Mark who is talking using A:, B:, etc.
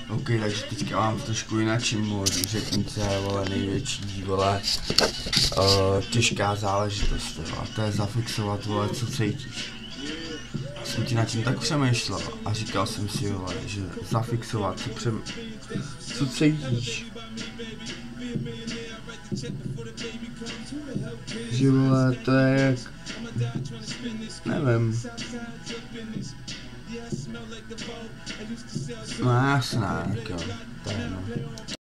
A: OK, takže teďka mám trošku jináčím modu, řekni co je, vole, největší, vole, těžká záležitost, a to je zafixovat, vole, co cítíš. Jsem ti nad tím tak přemýšlel a říkal jsem si, vole, že zafixovat, co cítíš. Že, vole, to je jak, nevím. No jasná, jako, to je no.